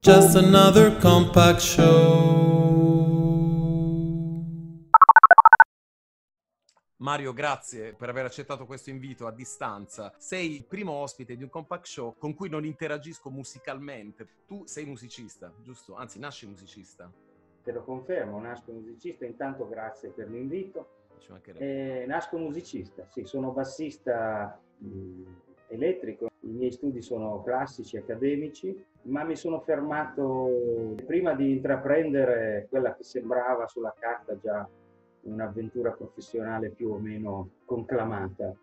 Just another compact show. Mario, grazie per aver accettato questo invito a distanza. Sei il primo ospite di un compact show con cui non interagisco musicalmente. Tu sei musicista, giusto? Anzi, nasci musicista. Te lo confermo, nasco musicista. Intanto grazie per l'invito. Ci mancherebbe. Nasco musicista, sì, sono bassista elettrico. I miei studi sono classici, accademici, ma mi sono fermato prima di intraprendere quella che sembrava sulla carta già un'avventura professionale più o meno conclamata.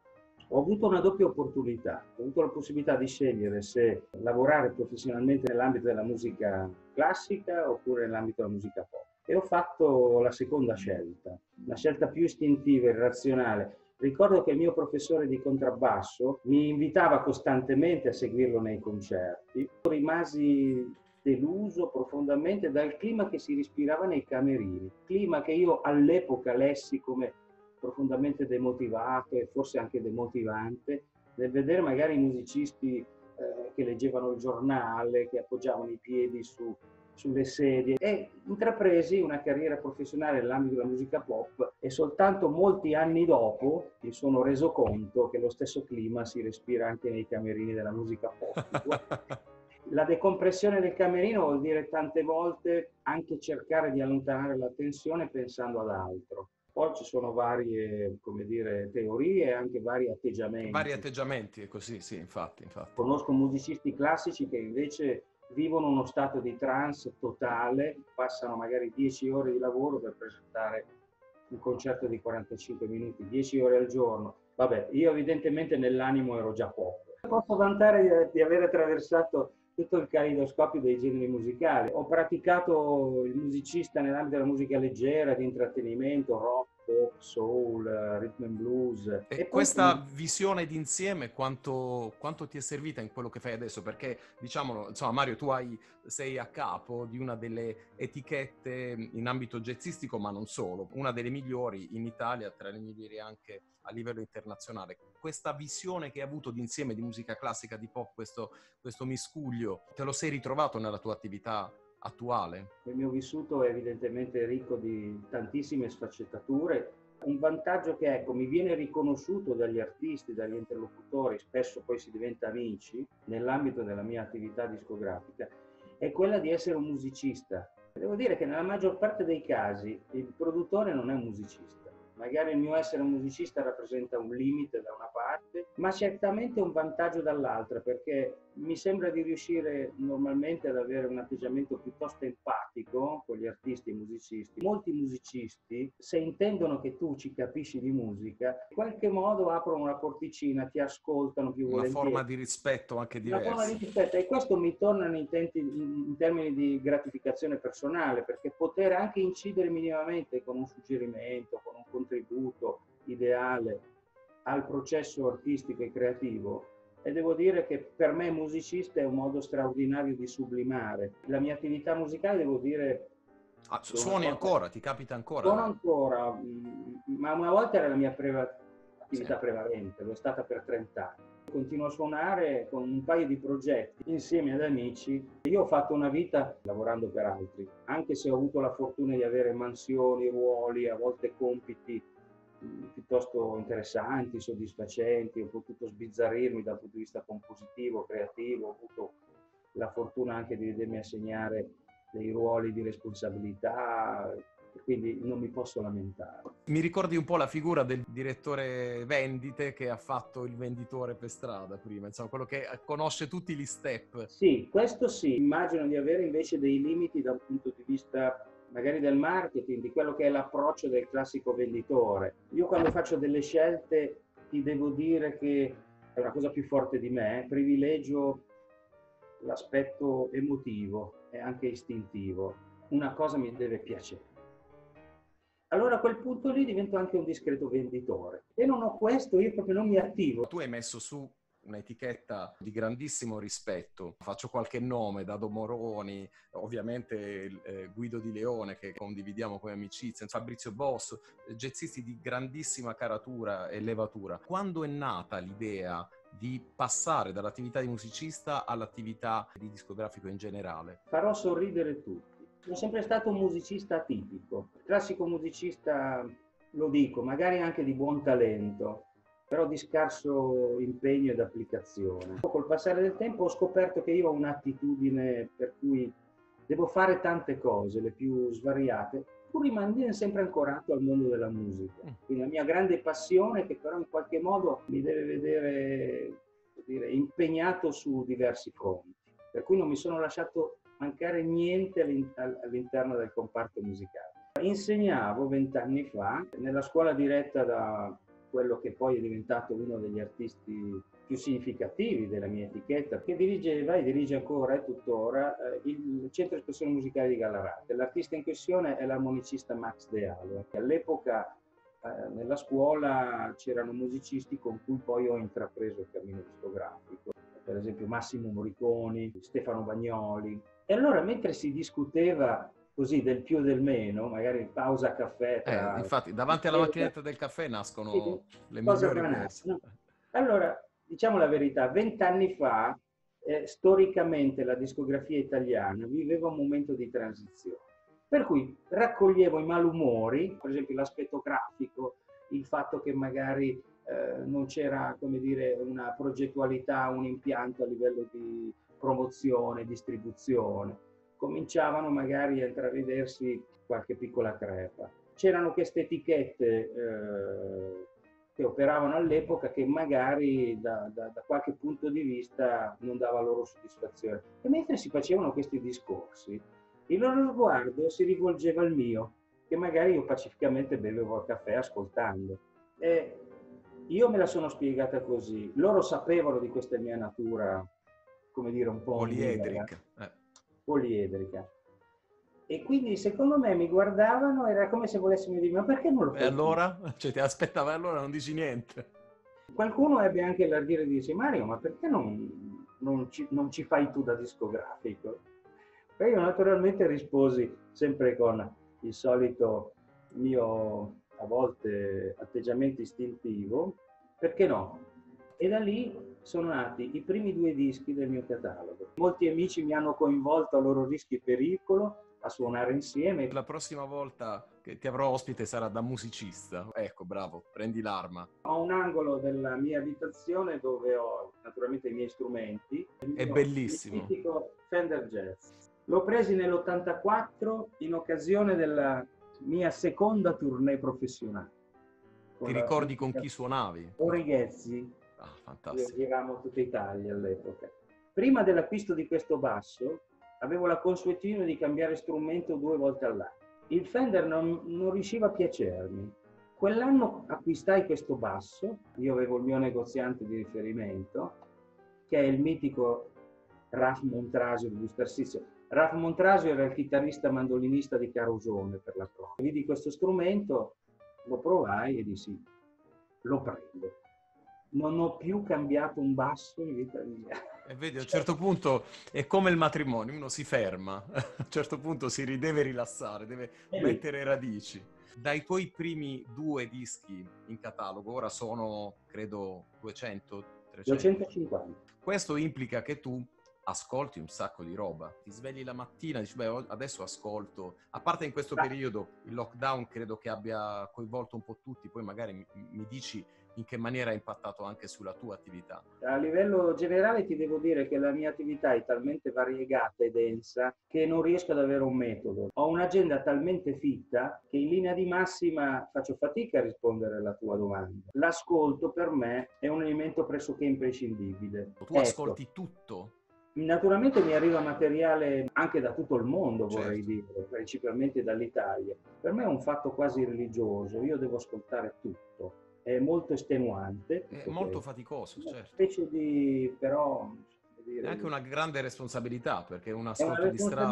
Ho avuto una doppia opportunità, ho avuto la possibilità di scegliere se lavorare professionalmente nell'ambito della musica classica oppure nell'ambito della musica pop. E ho fatto la seconda scelta, una scelta più istintiva e razionale. Ricordo che il mio professore di contrabbasso mi invitava costantemente a seguirlo nei concerti. Rimasi deluso profondamente dal clima che si respirava nei camerini, clima che io all'epoca lessi come profondamente demotivato e forse anche demotivante, nel vedere magari i musicisti che leggevano il giornale, che appoggiavano i piedi sulle sedie, e intrapresi una carriera professionale nell'ambito della musica pop e soltanto molti anni dopo mi sono reso conto che lo stesso clima si respira anche nei camerini della musica pop. La decompressione del camerino vuol dire tante volte anche cercare di allontanare la tensione pensando ad altro. Poi ci sono varie, come dire, teorie e anche vari atteggiamenti. Vari atteggiamenti, è così, sì, infatti. Conosco musicisti classici che invece vivono uno stato di trance totale, passano magari 10 ore di lavoro per presentare un concerto di 45 minuti, 10 ore al giorno. Vabbè, io evidentemente nell'animo ero già pop. Posso vantare di aver attraversato tutto il caleidoscopio dei generi musicali. Ho praticato il musicista nell'ambito della musica leggera, di intrattenimento, rock, pop, soul, rhythm and blues. E questa visione d'insieme quanto ti è servita in quello che fai adesso? Perché, diciamolo, insomma, Mario, sei a capo di una delle etichette in ambito jazzistico, ma non solo, una delle migliori in Italia, tra le migliori anche a livello internazionale. Questa visione che hai avuto d'insieme di musica classica, di pop, questo miscuglio, te lo sei ritrovato nella tua attività attuale? Il mio vissuto è evidentemente ricco di tantissime sfaccettature. Un vantaggio che, ecco, mi viene riconosciuto dagli artisti, dagli interlocutori, spesso poi si diventa amici, nell'ambito della mia attività discografica, è quella di essere un musicista. Devo dire che nella maggior parte dei casi il produttore non è un musicista. Magari il mio essere un musicista rappresenta un limite da una parte, ma certamente un vantaggio dall'altra, perché mi sembra di riuscire normalmente ad avere un atteggiamento piuttosto empatico con gli artisti e i musicisti. Molti musicisti, se intendono che tu ci capisci di musica, in qualche modo aprono una porticina, ti ascoltano più volentieri. Una forma di rispetto anche diversa. Una forma di rispetto, e questo mi torna in termini di gratificazione personale, perché poter anche incidere minimamente con un suggerimento, con un contributo ideale al processo artistico e creativo, e devo dire che per me musicista è un modo straordinario di sublimare. La mia attività musicale, devo dire... Suoni ancora? Ti capita ancora? Suono ancora, ma una volta era la mia attività prevalente, l'ho stata per 30 anni. Continuo a suonare con un paio di progetti insieme ad amici. Io ho fatto una vita lavorando per altri, anche se ho avuto la fortuna di avere mansioni, ruoli, a volte compiti piuttosto interessanti, soddisfacenti. Ho potuto sbizzarrirmi dal punto di vista compositivo, creativo, ho avuto la fortuna anche di vedermi assegnare dei ruoli di responsabilità, quindi non mi posso lamentare. Mi ricordi un po' la figura del direttore vendite che ha fatto il venditore per strada prima, insomma, quello che conosce tutti gli step. Sì, questo sì. Immagino di avere invece dei limiti dal punto di vista magari del marketing, di quello che è l'approccio del classico venditore. Io quando faccio delle scelte ti devo dire che è una cosa più forte di me, privilegio l'aspetto emotivo e anche istintivo. Una cosa mi deve piacere. Allora a quel punto lì divento anche un discreto venditore. E non ho questo, io proprio non mi attivo. Tu hai messo su un'etichetta di grandissimo rispetto. Faccio qualche nome: Dado Moroni, ovviamente Guido Di Leone, che condividiamo come amicizia, Fabrizio Bosso, jazzisti di grandissima caratura e levatura. Quando è nata l'idea di passare dall'attività di musicista all'attività di discografico in generale? Farò sorridere tutti. Sono sempre stato un musicista atipico, classico musicista, lo dico, magari anche di buon talento, però di scarso impegno ed applicazione. Col passare del tempo ho scoperto che io ho un'attitudine per cui devo fare tante cose, le più svariate, pur rimanere sempre ancorato al mondo della musica. Quindi la mia grande passione, che però in qualche modo mi deve vedere, dire, impegnato su diversi fronti, per cui non mi sono lasciato mancare niente all'interno del comparto musicale. Insegnavo 20 anni fa nella scuola diretta da quello che poi è diventato uno degli artisti più significativi della mia etichetta, che dirigeva e dirige ancora e tuttora il Centro Espressione Musicale di Gallarate. L'artista in questione è l'armonicista Max De Alo. All'epoca nella scuola c'erano musicisti con cui poi ho intrapreso il cammino discografico, per esempio Massimo Morriconi, Stefano Bagnoli. E allora mentre si discuteva così del più e del meno, magari in pausa caffè. Infatti, davanti alla macchinetta del caffè nascono le migliori cose. No? Allora, diciamo la verità, 20 anni fa, storicamente la discografia italiana viveva un momento di transizione, per cui raccoglievo i malumori, per esempio l'aspetto grafico, il fatto che magari non c'era, come dire, una progettualità, un impianto a livello di promozione, distribuzione. Cominciavano magari a intravedersi qualche piccola crepa. C'erano queste etichette che operavano all'epoca che magari da qualche punto di vista non dava loro soddisfazione. E mentre si facevano questi discorsi, il loro sguardo si rivolgeva al mio, che magari io pacificamente bevevo al caffè ascoltando. E io me la sono spiegata così. Loro sapevano di questa mia natura, come dire, un po' poliedrica. Poliedrica. E quindi secondo me mi guardavano, era come se volessimo dire: ma perché non lo fai? E allora? Cioè ti aspettava, allora non dici niente. Qualcuno ebbe anche l'ardire di dire: Mario, ma perché non ci fai tu da discografico? E io naturalmente risposi sempre con il solito mio, a volte, atteggiamento istintivo: perché no? E da lì sono nati i primi 2 dischi del mio catalogo. Molti amici mi hanno coinvolto a loro rischio e pericolo a suonare insieme. La prossima volta che ti avrò ospite sarà da musicista. Ecco, bravo, prendi l'arma. Ho un angolo della mia abitazione dove ho naturalmente i miei strumenti. È bellissimo. Il mitico Fender Jazz. L'ho presi nell'84 in occasione della mia seconda tournée professionale. Ti ricordi con chi suonavi? Con Righezzi. Ah, fantastico. Giravamo tutta Italia all'epoca. Prima dell'acquisto di questo basso avevo la consuetudine di cambiare strumento 2 volte all'anno. Il Fender non riusciva a piacermi. Quell'anno acquistai questo basso, io avevo il mio negoziante di riferimento, che è il mitico Raf Montrasio di Bustarsizio. Raf Montrasio era il chitarrista mandolinista di Carosone, per la prova. Vidi questo strumento, lo provai e dissi: lo prendo. Non ho più cambiato un basso in vita mia. E vedi, a un certo punto è come il matrimonio, uno si ferma, a un certo punto deve rilassare, deve mettere radici. Dai tuoi primi 2 dischi in catalogo, ora sono, credo, 200, 300? 250. Questo implica che tu ascolti un sacco di roba. Ti svegli la mattina e dici: beh, adesso ascolto. A parte in questo periodo il lockdown credo che abbia coinvolto un po' tutti, poi magari mi dici in che maniera ha impattato anche sulla tua attività. A livello generale ti devo dire che la mia attività è talmente variegata e densa che non riesco ad avere un metodo. Ho un'agenda talmente fitta che in linea di massima faccio fatica a rispondere alla tua domanda. L'ascolto per me è un elemento pressoché imprescindibile. Tu ascolti tutto? Naturalmente mi arriva materiale anche da tutto il mondo, vorrei certo. dire, principalmente dall'Italia. Per me è un fatto quasi religioso, io devo ascoltare tutto. È molto estenuante. È molto faticoso, certo. Una specie di, però... È anche una grande responsabilità, perché un È una ascolto distratto.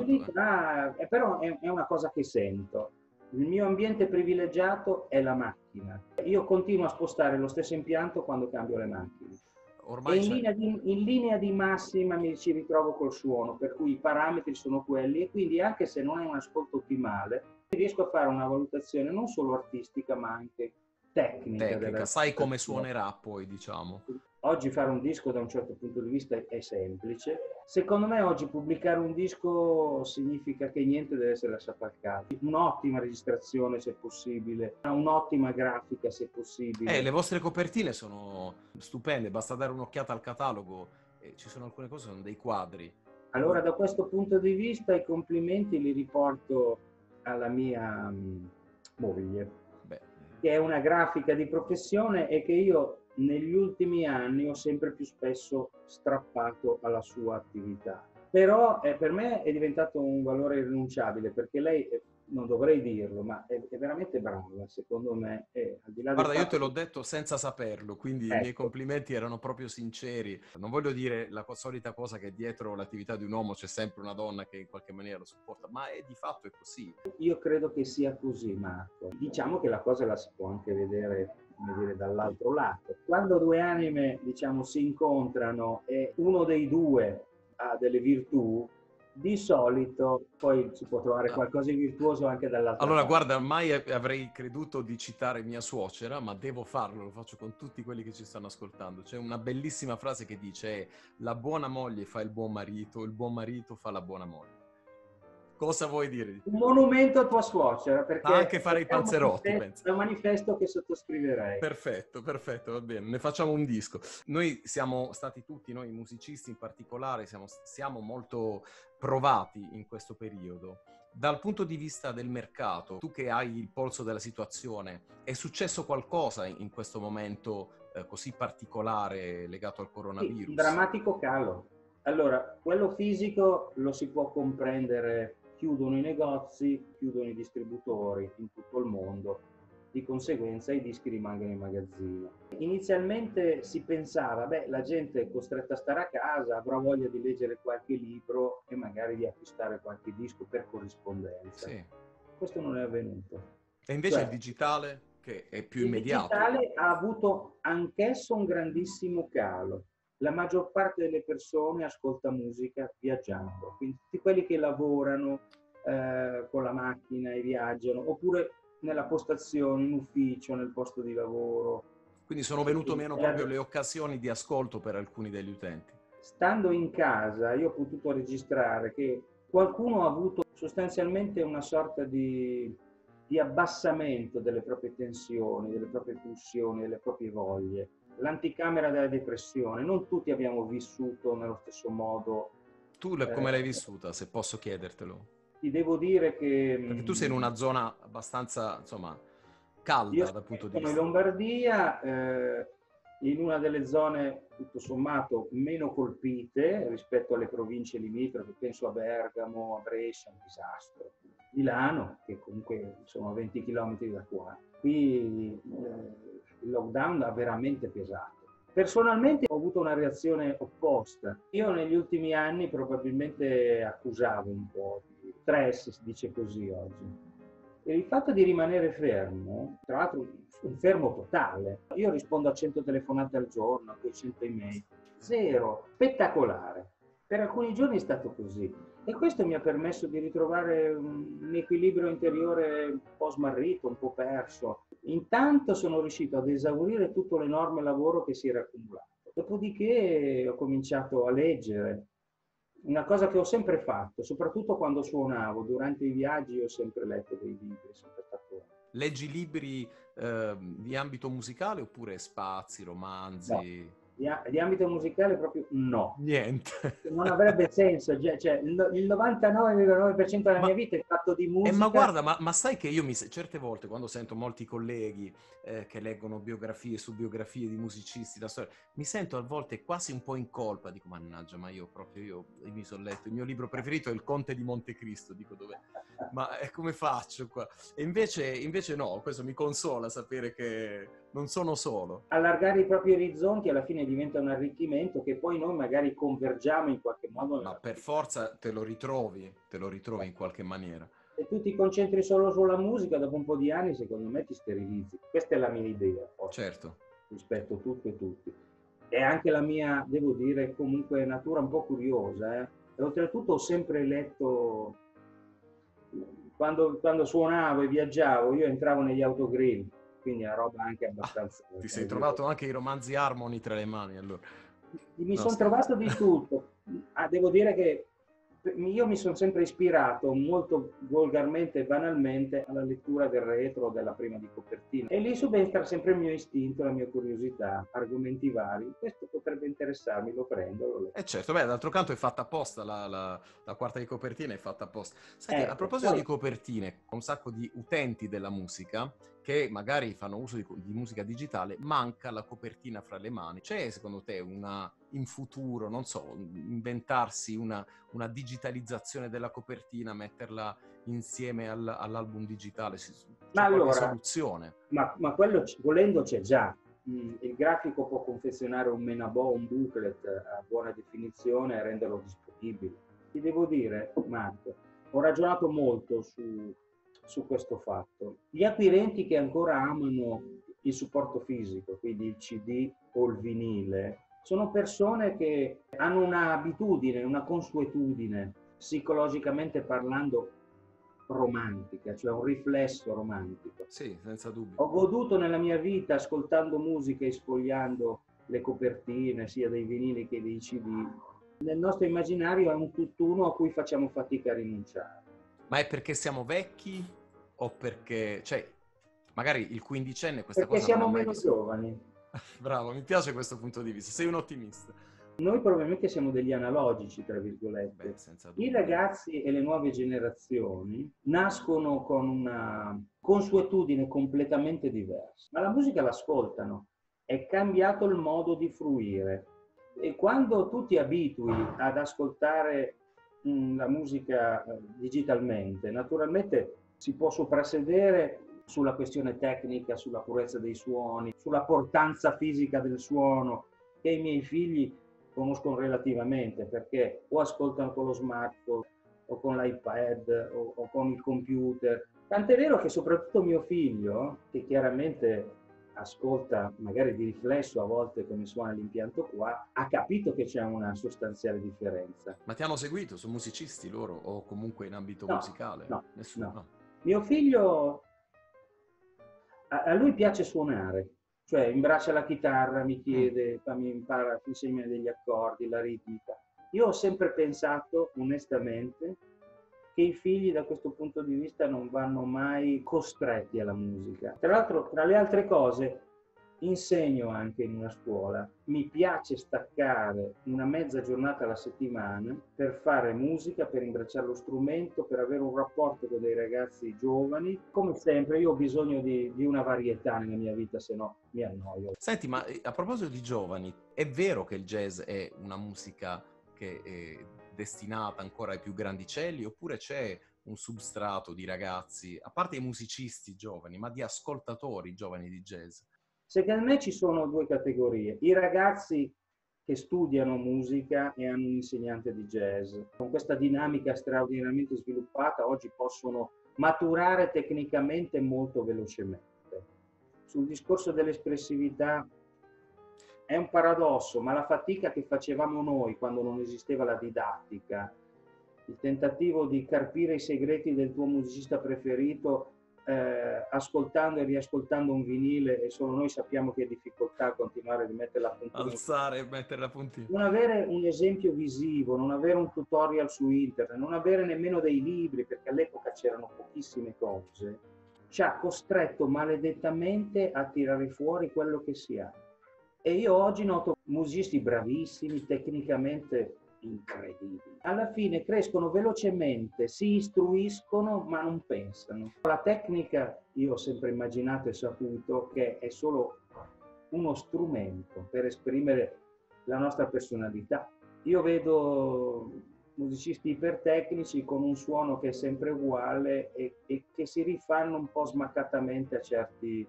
Però è una cosa che sento. Il mio ambiente privilegiato è la macchina. Io continuo a spostare lo stesso impianto quando cambio le macchine. Ormai in linea di massima mi ci ritrovo col suono, per cui i parametri sono quelli e quindi anche se non è un ascolto ottimale, riesco a fare una valutazione non solo artistica ma anche tecnica. Sai come suonerà poi, diciamo. Oggi fare un disco da un certo punto di vista è semplice. Secondo me oggi pubblicare un disco significa che niente deve essere lasciato al caso. Un'ottima registrazione se possibile, un'ottima grafica se possibile. Le vostre copertine sono stupende, basta dare un'occhiata al catalogo e ci sono alcune cose, sono dei quadri. Allora da questo punto di vista i complimenti li riporto alla mia moglie, che è una grafica di professione e che io negli ultimi anni ho sempre più spesso strappato alla sua attività. Però per me è diventato un valore irrinunciabile, perché lei, non dovrei dirlo, ma è veramente brava, secondo me. Al di là Guarda, del io te fatto l'ho detto senza saperlo, quindi i miei complimenti erano proprio sinceri. Non voglio dire la solita cosa che dietro l'attività di un uomo c'è sempre una donna che in qualche maniera lo supporta, ma di fatto è così. Io credo che sia così, Marco. Diciamo che la cosa la si può anche vedere, come dire, dall'altro lato. Quando due anime, diciamo, si incontrano e uno dei due ha delle virtù, di solito poi si può trovare qualcosa di virtuoso anche dall'altra Allora, parte. guarda, mai avrei creduto di citare mia suocera, ma devo farlo, lo faccio con tutti quelli che ci stanno ascoltando. C'è una bellissima frase che dice: la buona moglie fa il buon marito fa la buona moglie. Cosa vuoi dire? Un monumento a tua suocera, perché Anche fare i panzerotti, penso. è un manifesto che sottoscriverei. Perfetto, va bene, ne facciamo un disco. Noi siamo stati tutti, noi musicisti in particolare, siamo molto provati in questo periodo. Dal punto di vista del mercato, tu che hai il polso della situazione, è successo qualcosa in questo momento così particolare legato al coronavirus? Sì, un drammatico calo. Allora, quello fisico lo si può comprendere, chiudono i negozi, chiudono i distributori in tutto il mondo, di conseguenza i dischi rimangono in magazzino. Inizialmente si pensava, beh, la gente è costretta a stare a casa, avrà voglia di leggere qualche libro e magari di acquistare qualche disco per corrispondenza. Sì. Questo non è avvenuto. E invece il digitale, che è più immediato. Il digitale ha avuto anch'esso un grandissimo calo. La maggior parte delle persone ascolta musica viaggiando, quindi tutti quelli che lavorano con la macchina e viaggiano, oppure nella postazione, in ufficio, nel posto di lavoro. Quindi sono venute meno proprio le occasioni di ascolto per alcuni degli utenti. Stando in casa, io ho potuto registrare che qualcuno ha avuto sostanzialmente una sorta di abbassamento delle proprie tensioni, delle proprie pulsioni, delle proprie voglie. L'anticamera della depressione, non tutti abbiamo vissuto nello stesso modo. Tu come l'hai vissuta, se posso chiedertelo? Ti devo dire che... Perché tu sei in una zona abbastanza, insomma, calda dal punto di vista. Io sono in Lombardia, in una delle zone, tutto sommato, meno colpite rispetto alle province limitrofe, penso a Bergamo, a Brescia, un disastro. Milano, che comunque sono a 20 km da qua. Qui il lockdown ha veramente pesato. Personalmente ho avuto una reazione opposta. Io negli ultimi anni probabilmente accusavo un po' di stress, si dice così oggi. E il fatto di rimanere fermo, tra l'altro un fermo totale, io rispondo a 100 telefonate al giorno, a 200 email, zero, spettacolare. Per alcuni giorni è stato così e questo mi ha permesso di ritrovare un equilibrio interiore un po' smarrito, un po' perso. Intanto sono riuscito ad esaurire tutto l'enorme lavoro che si era accumulato. Dopodiché ho cominciato a leggere, una cosa che ho sempre fatto, soprattutto quando suonavo, durante i viaggi ho sempre letto dei libri, sempre stato... Leggi libri di ambito musicale oppure spazi, romanzi? No. Di ambito musicale proprio no. Niente. Non avrebbe senso, cioè il 99,9% della mia vita è fatto di musica. Ma guarda, ma sai che io certe volte quando sento molti colleghi che leggono biografie su biografie di musicisti, la storia, mi sento a volte quasi un po' in colpa, dico mannaggia, ma io mi sono letto, il mio libro preferito è Il Conte di Montecristo, dico dov'è? Ma come faccio qua? E invece no, questo mi consola sapere che non sono solo. Allargare i propri orizzonti alla fine diventa un arricchimento che poi noi magari convergiamo in qualche modo. Ma per forza te lo ritrovi in qualche maniera. Se tu ti concentri solo sulla musica, dopo un po' di anni, secondo me ti sterilizzi. Questa è la mia idea. Certo. Rispetto a tutto e tutti. È anche la mia, devo dire, comunque natura un po' curiosa. E oltretutto ho sempre letto, quando suonavo e viaggiavo, io entravo negli autogrill, quindi è una roba anche abbastanza... Ti sei trovato anche i romanzi Harmony tra le mani, allora. Mi No, sono trovato di tutto. Devo dire che io mi sono sempre ispirato molto volgarmente e banalmente alla lettura del retro della prima di copertina, e lì subentra sempre il mio istinto, la mia curiosità, argomenti vari. Questo potrebbe interessarmi, lo prendo, lo leggo. Certo, beh, d'altro canto è fatta apposta, la quarta di copertina è fatta apposta. Senti, a Ecco, proposito poi di copertine, un sacco di utenti della musica che magari fanno uso di musica digitale, manca la copertina fra le mani. C'è secondo te in futuro, non so, inventarsi una digitalizzazione della copertina, metterla insieme all'album digitale? Ma C'è qualche allora, soluzione? ma quello volendo c'è già. Il grafico può confezionare un menabò, un booklet a buona definizione e renderlo disponibile. Ti devo dire, Marco, ho ragionato molto su questo fatto. Gli acquirenti che ancora amano il supporto fisico, quindi il CD o il vinile, sono persone che hanno un'abitudine, una consuetudine, psicologicamente parlando, romantica, cioè un riflesso romantico. Sì, senza dubbio. Ho goduto nella mia vita ascoltando musica e sfogliando le copertine sia dei vinili che dei CD. Nel nostro immaginario è un tutt'uno a cui facciamo fatica a rinunciare. Ma è perché siamo vecchi o perché, cioè, magari il quindicenne questa Perché cosa non siamo ha mai meno vissuto. giovani. Bravo, mi piace questo punto di vista, sei un ottimista. Noi probabilmente siamo degli analogici, tra virgolette. Beh, senza I dubbio. ragazzi e le nuove generazioni nascono con una consuetudine completamente diversa, ma la musica l'ascoltano, è cambiato il modo di fruire. E quando tu ti abitui ad ascoltare la musica digitalmente, naturalmente si può soprassedere sulla questione tecnica, sulla purezza dei suoni, sulla portanza fisica del suono, che i miei figli conoscono relativamente, perché o ascoltano con lo smartphone o con l'iPad o con il computer. Tant'è vero che soprattutto mio figlio, che chiaramente ascolta magari di riflesso a volte come suona l'impianto qua, ha capito che c'è una sostanziale differenza. Ma ti hanno seguito? Sono musicisti loro o comunque in ambito No, musicale? no, Nessuno? no. Mio figlio, a lui piace suonare, cioè imbraccia la chitarra, mi chiede, fammi imparare, insegna degli accordi, la ritmica. Io ho sempre pensato, onestamente, che i figli da questo punto di vista non vanno mai costretti alla musica. Tra l'altro, tra le altre cose, insegno anche in una scuola. Mi piace staccare una mezza giornata alla settimana per fare musica, per imbracciare lo strumento, per avere un rapporto con dei ragazzi giovani. Come sempre, io ho bisogno di una varietà nella mia vita, se no mi annoio. Senti, ma a proposito di giovani, è vero che il jazz è una musica che è destinata ancora ai più grandicelli, oppure c'è un substrato di ragazzi, a parte i musicisti giovani, ma di ascoltatori giovani di jazz? Secondo me ci sono due categorie: i ragazzi che studiano musica e hanno un insegnante di jazz. Con questa dinamica straordinariamente sviluppata oggi possono maturare tecnicamente molto velocemente. Sul discorso dell'espressività è un paradosso, ma la fatica che facevamo noi quando non esisteva la didattica, il tentativo di carpire i segreti del tuo musicista preferito ascoltando e riascoltando un vinile, e solo noi sappiamo che difficoltà a continuare a rimettere la puntina. Alzare e mettere la puntina. Non avere un esempio visivo, non avere un tutorial su internet, non avere nemmeno dei libri, perché all'epoca c'erano pochissime cose, ci ha costretto maledettamente a tirare fuori quello che si ha. E io oggi noto musicisti bravissimi, tecnicamente incredibili. Alla fine crescono velocemente, si istruiscono, ma non pensano. La tecnica, io ho sempre immaginato e saputo che è solo uno strumento per esprimere la nostra personalità. Io vedo musicisti ipertecnici con un suono che è sempre uguale e che si rifanno un po' smaccatamente a certi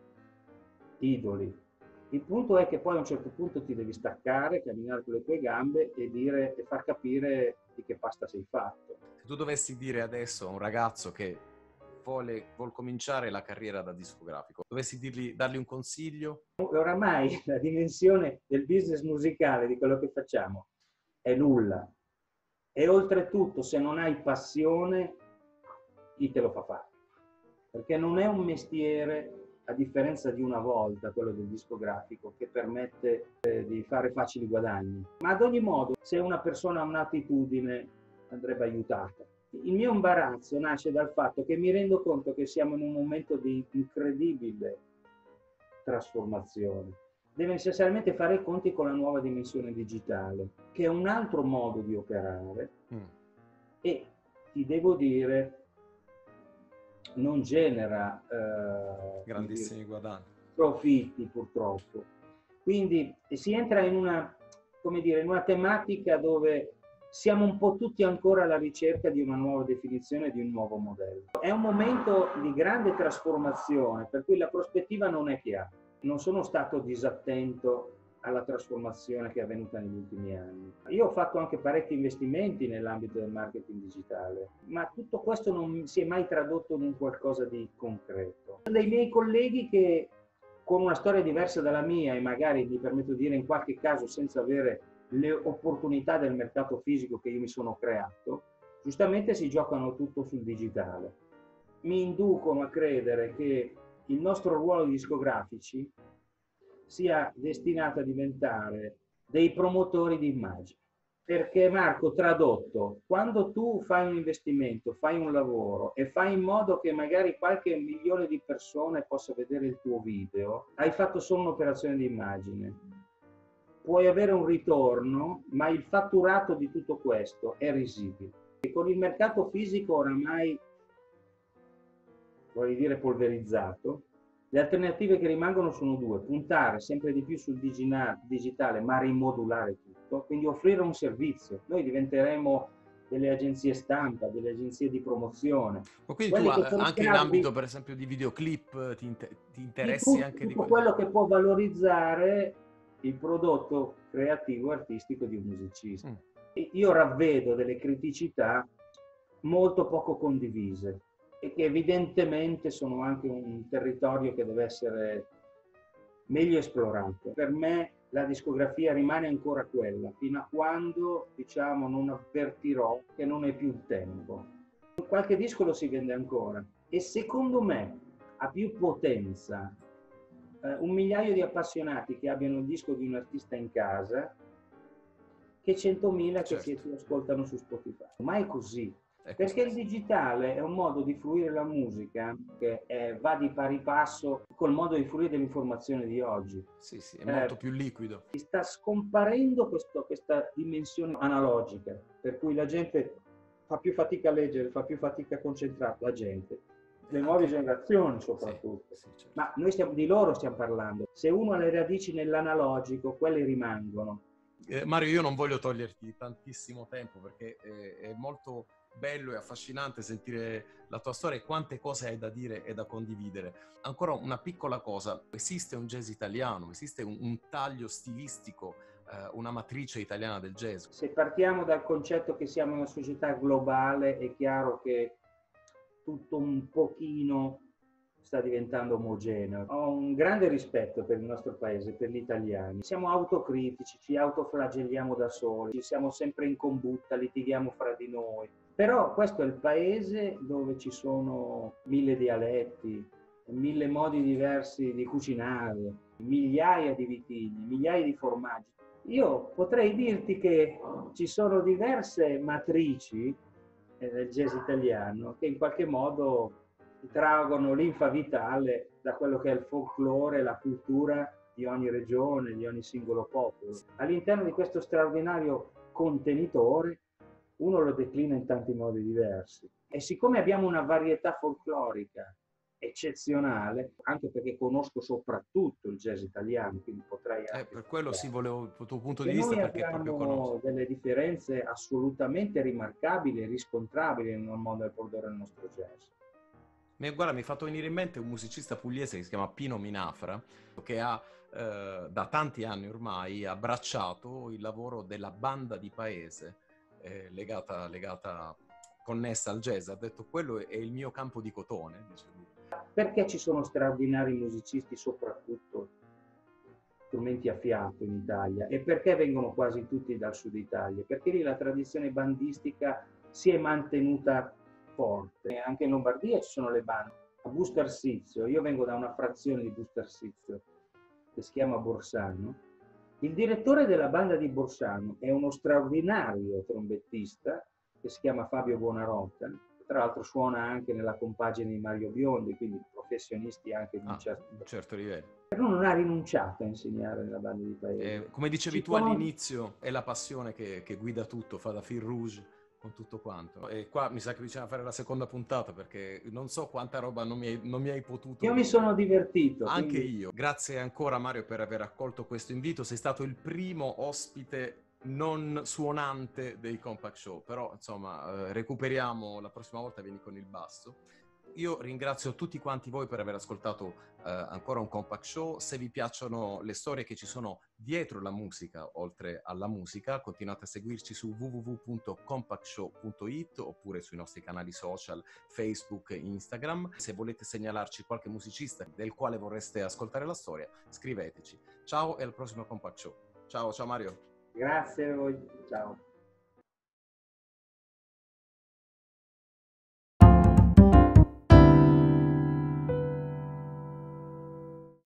idoli. Il punto è che poi a un certo punto ti devi staccare, camminare con le tue gambe e dire e far capire di che pasta sei fatto. Se tu dovessi dire adesso a un ragazzo che vuol cominciare la carriera da discografico, dovessi dargli un consiglio? Oramai la dimensione del business musicale, di quello che facciamo, è nulla. E oltretutto, se non hai passione, chi te lo fa fare? Perché non è un mestiere a differenza di una volta, quello del discografico, che permette di fare facili guadagni. Ma ad ogni modo, se una persona ha un'attitudine, andrebbe aiutata. Il mio imbarazzo nasce dal fatto che mi rendo conto che siamo in un momento di incredibile trasformazione. Deve necessariamente fare i conti con la nuova dimensione digitale, che è un altro modo di operare e ti devo dire non genera grandissimi guadagni, profitti purtroppo. Quindi si entra in una, come dire, in una tematica dove siamo un po' tutti ancora alla ricerca di una nuova definizione, di un nuovo modello. È un momento di grande trasformazione, per cui la prospettiva non è chiara. Non sono stato disattento alla trasformazione che è avvenuta negli ultimi anni. Io ho fatto anche parecchi investimenti nell'ambito del marketing digitale, ma tutto questo non si è mai tradotto in un qualcosa di concreto. Dei miei colleghi che con una storia diversa dalla mia e magari, mi permetto di dire, in qualche caso senza avere le opportunità del mercato fisico che io mi sono creato, giustamente si giocano tutto sul digitale. Mi inducono a credere che il nostro ruolo di discografici sia destinato a diventare dei promotori di immagine. Perché Marco, tradotto, quando tu fai un investimento, fai un lavoro e fai in modo che magari qualche milione di persone possa vedere il tuo video, hai fatto solo un'operazione di immagine. Puoi avere un ritorno, ma il fatturato di tutto questo è risibile. E con il mercato fisico oramai, vorrei dire, polverizzato, le alternative che rimangono sono due: puntare sempre di più sul digitale, ma rimodulare tutto, quindi offrire un servizio. Noi diventeremo delle agenzie stampa, delle agenzie di promozione. Ma quindi tu anche in ambito, per esempio, di videoclip, ti interessi anche di quello che può valorizzare il prodotto creativo e artistico di un musicista. Io ravvedo delle criticità molto poco condivise e che evidentemente sono anche un territorio che deve essere meglio esplorato. Per me la discografia rimane ancora quella, fino a quando, diciamo, non avvertirò che non è più il tempo. Qualche disco lo si vende ancora e secondo me ha più potenza un migliaio di appassionati che abbiano il disco di un artista in casa che 100.000 che si ascoltano su Spotify. Ma è così. Perché il digitale è un modo di fruire la musica che va di pari passo col modo di fruire dell'informazione di oggi. Sì, sì, è molto più liquido. Sta scomparendo questa dimensione analogica, per cui la gente fa più fatica a leggere, fa più fatica a concentrarsi, la gente. Le nuove generazioni soprattutto. Sì, certo. Ma noi di loro stiamo parlando. Se uno ha le radici nell'analogico, quelle rimangono. Mario, io non voglio toglierti tantissimo tempo perché è molto bello e affascinante sentire la tua storia e quante cose hai da dire e da condividere. Ancora una piccola cosa: esiste un jazz italiano, esiste un taglio stilistico, una matrice italiana del jazz? Se partiamo dal concetto che siamo una società globale, è chiaro che tutto un pochino sta diventando omogeneo. Ho un grande rispetto per il nostro paese, per gli italiani. Siamo autocritici, ci autoflagelliamo da soli, siamo sempre in combutta, litighiamo fra di noi. Però questo è il paese dove ci sono 1000 dialetti, 1000 modi diversi di cucinare, migliaia di vitigni, migliaia di formaggi. Io potrei dirti che ci sono diverse matrici del jazz italiano che in qualche modo traggono linfa vitale da quello che è il folklore, la cultura di ogni regione, di ogni singolo popolo. All'interno di questo straordinario contenitore uno lo declina in tanti modi diversi. E siccome abbiamo una varietà folclorica eccezionale, anche perché conosco soprattutto il jazz italiano, quindi potrei anche per quello sì, volevo il tuo punto di vista, perché proprio conosco. Abbiamo delle differenze assolutamente rimarcabili e riscontrabili nel mondo del produrre il nostro jazz. Guarda, mi è fatto venire in mente un musicista pugliese che si chiama Pino Minafra, che ha da tanti anni ormai abbracciato il lavoro della banda di paese, legata, connessa al jazz. Ha detto: quello è il mio campo di cotone, dice lui. Perché ci sono straordinari musicisti, soprattutto strumenti a fiato in Italia, e perché vengono quasi tutti dal sud Italia? Perché lì la tradizione bandistica si è mantenuta forte. Anche in Lombardia ci sono le bande. a Busto Arsizio, io vengo da una frazione di Busto Arsizio che si chiama Borsano. Il direttore della banda di Borsano è uno straordinario trombettista che si chiama Fabio Buonarrota, tra l'altro suona anche nella compagine di Mario Biondi, quindi professionisti anche di un certo livello. Però non ha rinunciato a insegnare nella banda di paese. Come dicevi tu all'inizio, è la passione che guida tutto, fa da fil rouge con tutto quanto. E qua mi sa che bisogna fare la seconda puntata, perché non so quanta roba non mi hai potuto Io dire. mi sono divertito. Anche io. Grazie ancora Mario per aver accolto questo invito. Sei stato il primo ospite non suonante dei Compact Show, però insomma recuperiamo la prossima volta, vieni con il basso. Io ringrazio tutti quanti voi per aver ascoltato ancora un Compact Show. Se vi piacciono le storie che ci sono dietro la musica, oltre alla musica, continuate a seguirci su www.compactshow.it oppure sui nostri canali social Facebook e Instagram. Se volete segnalarci qualche musicista del quale vorreste ascoltare la storia, scriveteci. Ciao e al prossimo Compact Show. Ciao Mario. Grazie a voi, ciao.